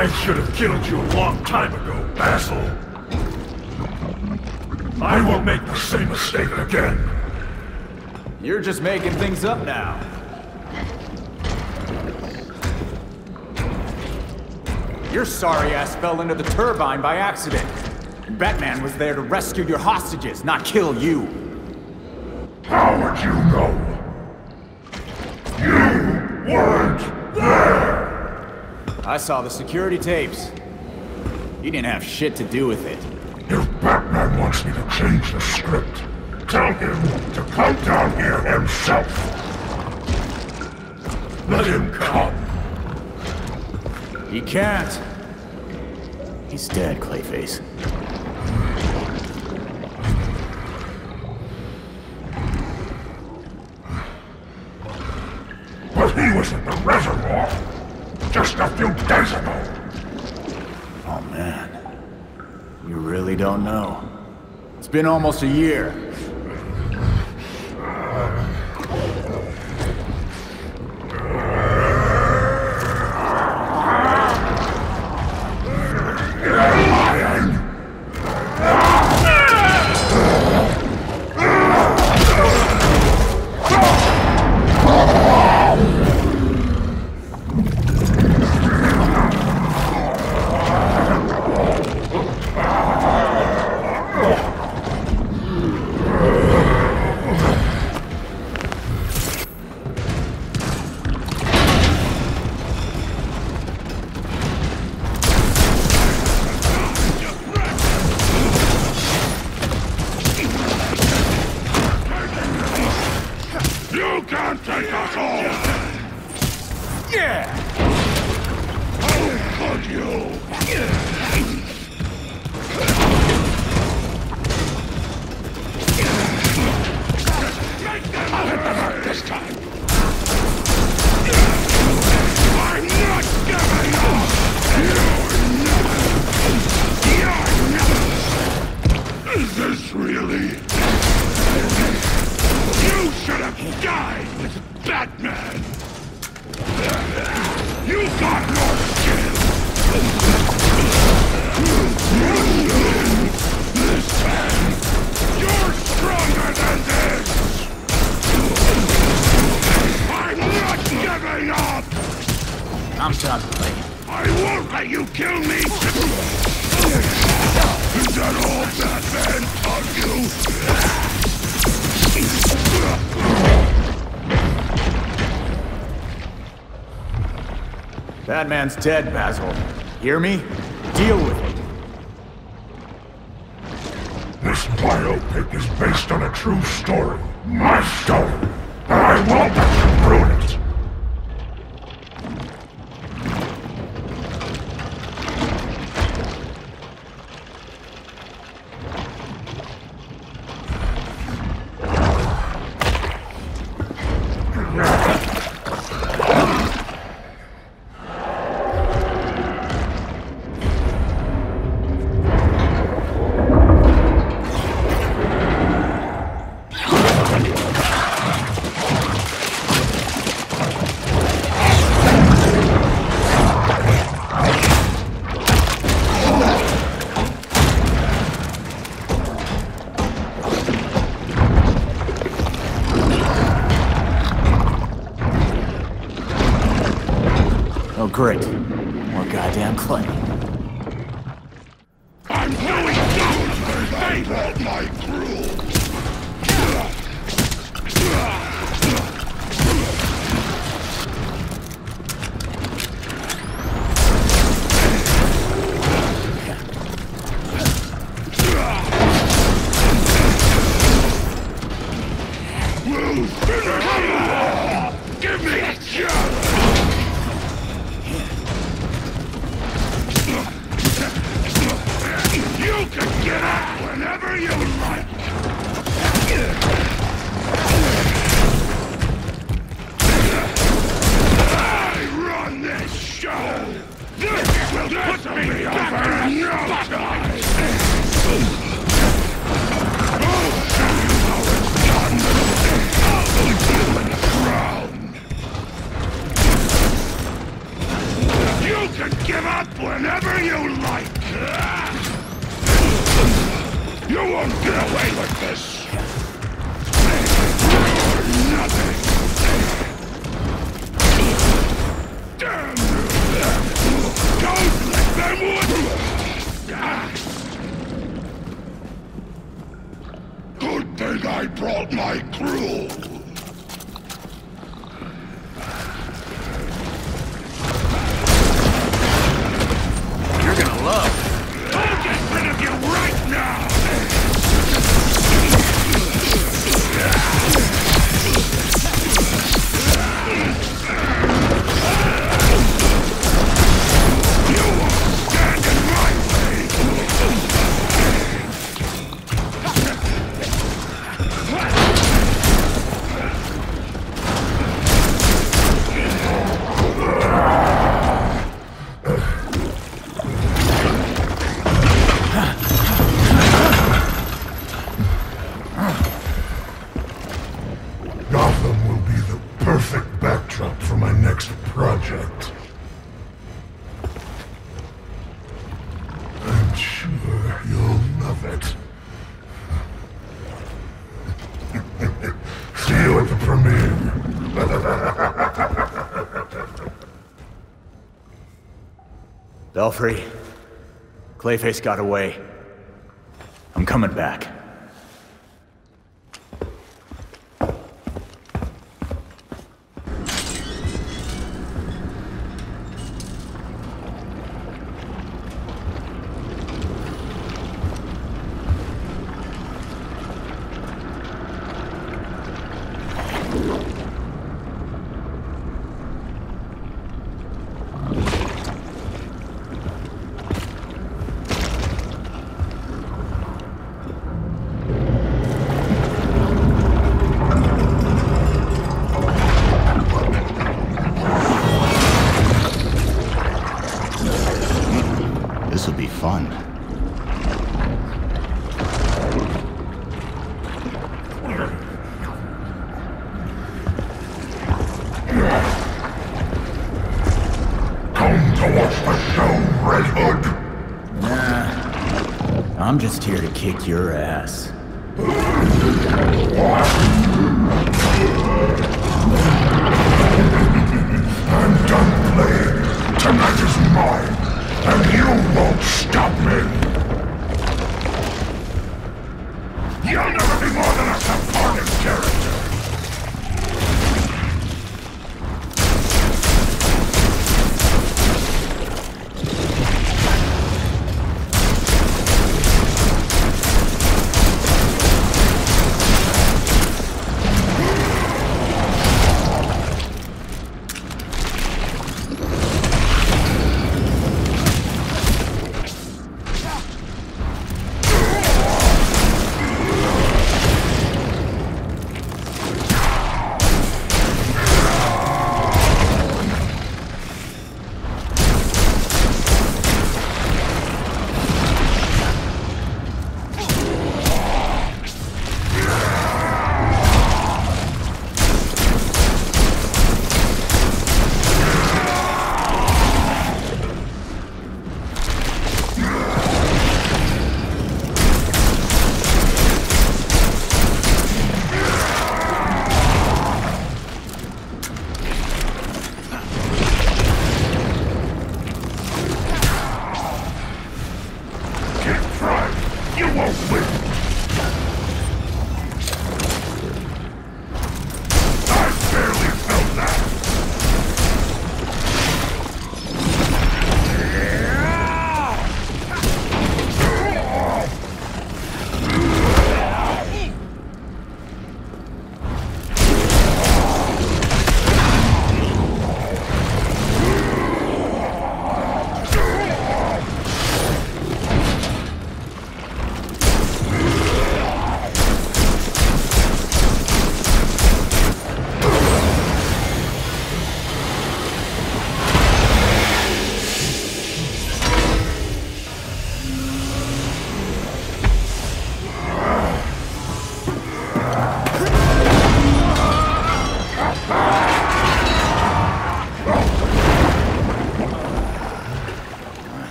I should have killed you a long time ago, Basil. I won't make the same mistake again. You're just making things up now. Your sorry ass fell into the turbine by accident. Batman was there to rescue your hostages, not kill you. How would you know? You weren't there! I saw the security tapes. You didn't have shit to do with it. If Batman wants me to change the script, tell him to come down here himself. Let him come. He can't. He's dead, Clayface. But he was in the reservoir just a few days ago. Oh man. You really don't know. It's been almost a year. You can't take us all! Yeah! How could you? I'll hit the mark this time! I'm not giving up! Is this really? You should have died with Batman! You got no skin! This time, you're stronger than this! I'm not giving up! I'm done playing. I won't let you kill me! Is that all Batman taught you? Batman's dead, Basil. Hear me? Deal with it. This biopic is based on a true story. My story. And I won't let you ruin it. Oh, great. More goddamn Clay. I'm going down! They want my crew! Give me a chance! You can get out whenever you like! up whenever you like! You won't get away with this! Nothing! Damn you! Don't let them win! Good thing I brought my crew! You're gonna love. I'll get rid of you right now! You won't stand in my way! Gotham will be the perfect backdrop for my next project. I'm sure you'll love it. See you at the premiere. Belfry, Clayface got away. I'm coming back. This'll be fun. Come to watch the show, Red Hood! Nah, I'm just here to kick your ass. I'm done playing. Tonight is mine, and you won't stop me. You'll never be more than a supporting character.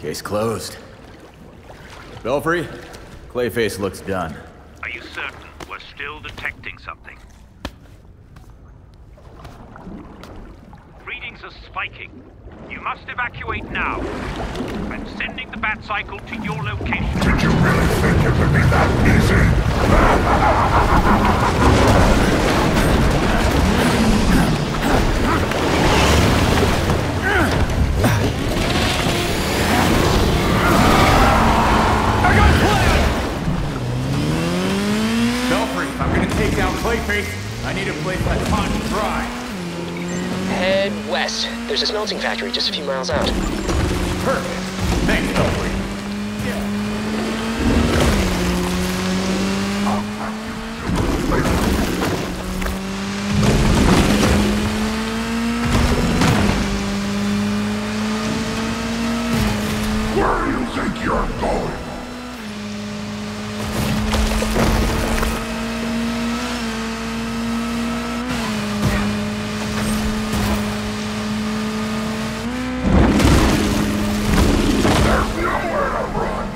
Case closed. Belfry, Clayface looks done. Are you certain we're still detecting something? Readings are spiking. You must evacuate now. I'm sending the bat cycle to your location. Did you really think it would be that I got a plan! Belfry, if I'm gonna take down Clayface, I need a place that's hot and dry. Head west. There's a smelting factory just a few miles out. Perfect. Thanks, Belfry. Where do you think you're going? There's nowhere to run.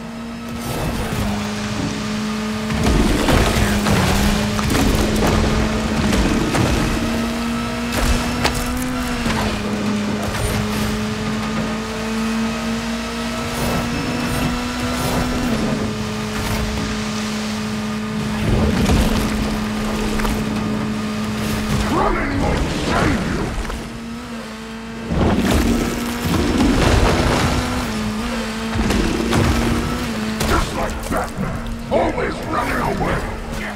Running won't save you. Just like Batman, always running away.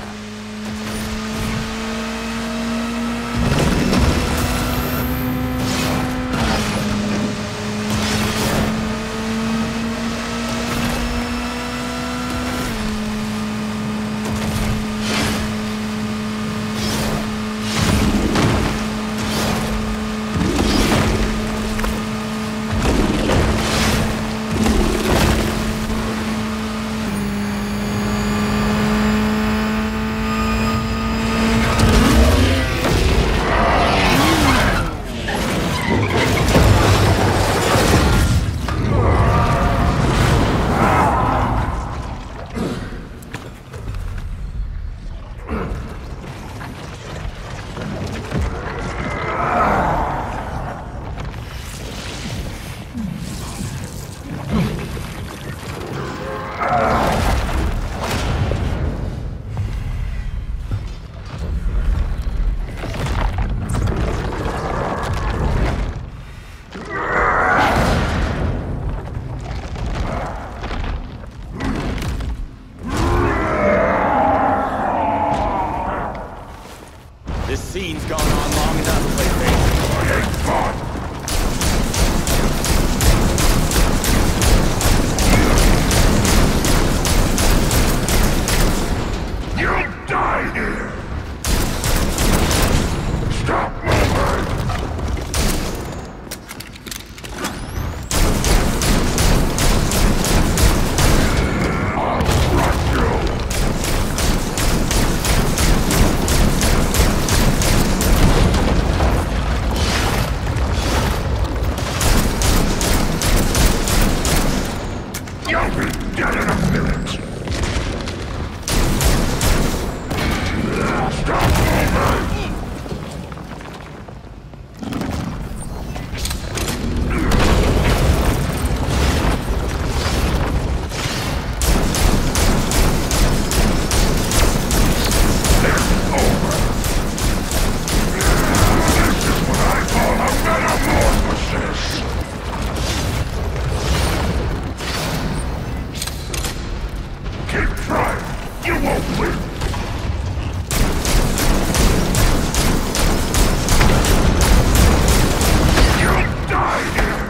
This scene's gone on long enough, Clayface. I ain't fun. You'll die here. Stop moving. I'll crush you. You'll be dead in a minute. Stop moving. It's over. This is what I call a metamorphosis. Keep trying. You won't win. You'll die here.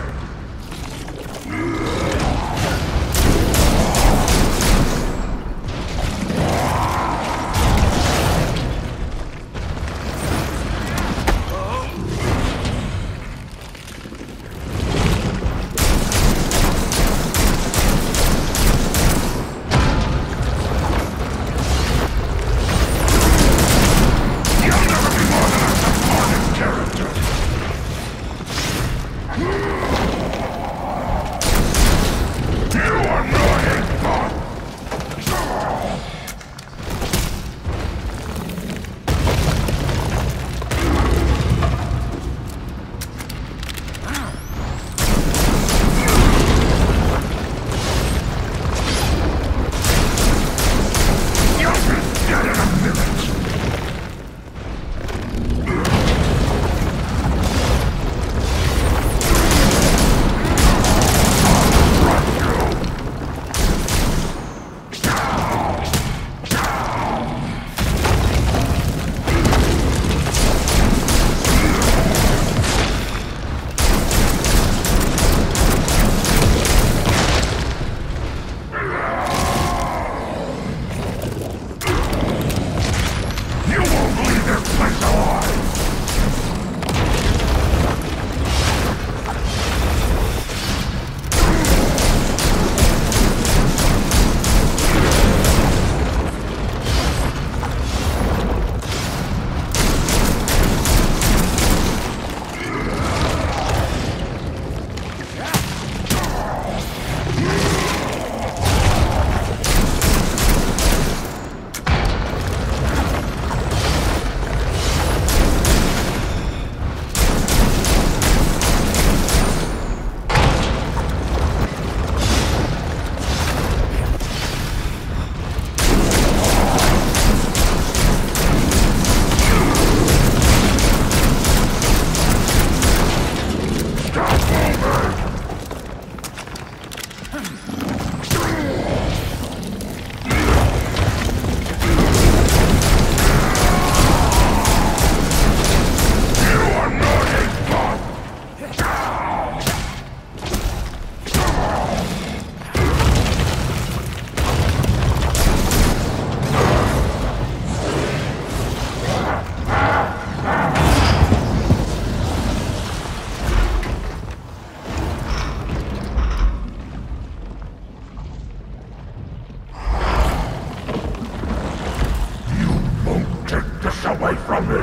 away from me!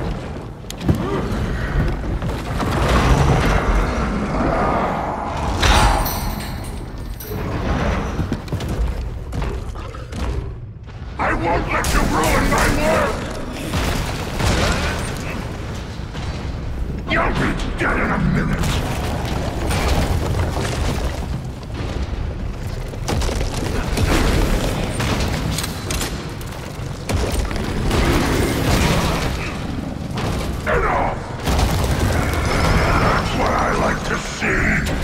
I won't let you ruin my work! You'll be dead in a minute! Enough! That's what I like to see!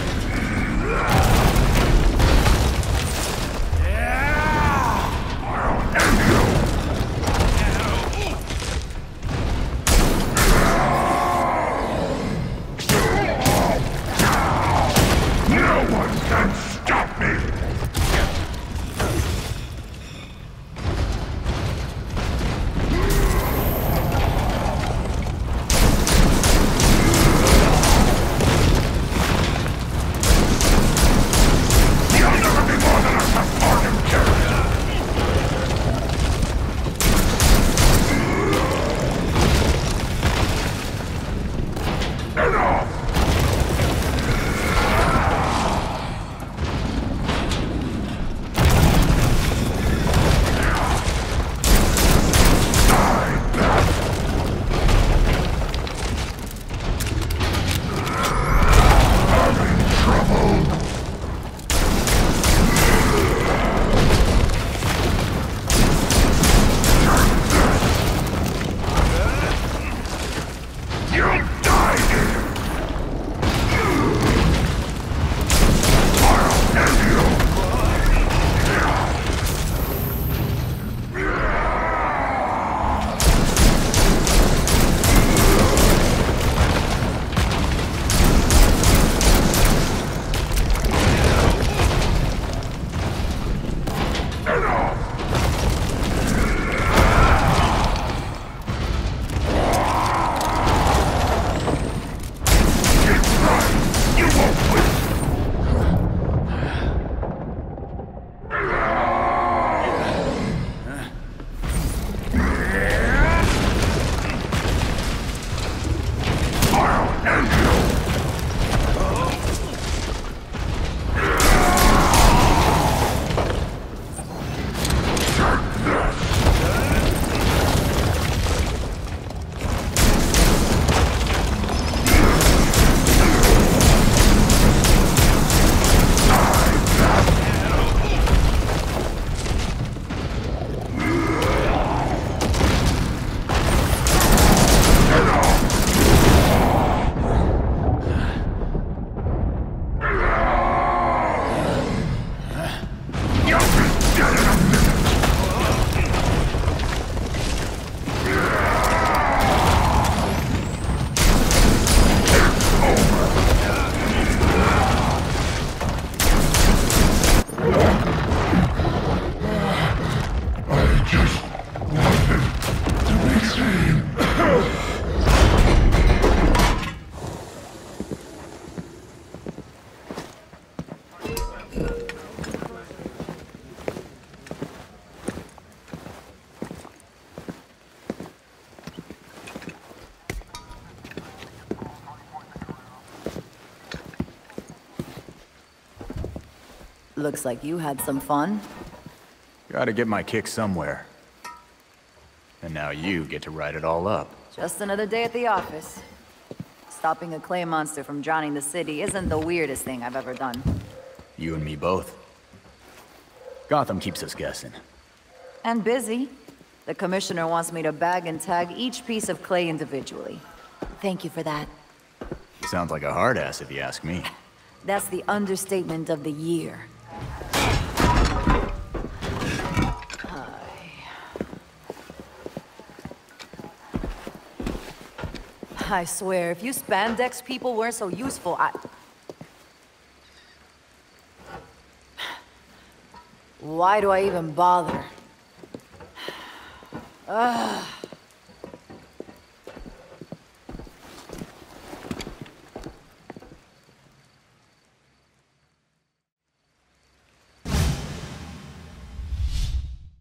Looks like you had some fun. Gotta get my kick somewhere. And now you get to write it all up. Just another day at the office. Stopping a clay monster from drowning the city isn't the weirdest thing I've ever done. You and me both. Gotham keeps us guessing. And busy. The commissioner wants me to bag and tag each piece of clay individually. Thank you for that. Sounds like a hard ass if you ask me. That's the understatement of the year. I swear, if you spandex people weren't so useful, why do I even bother? Ugh.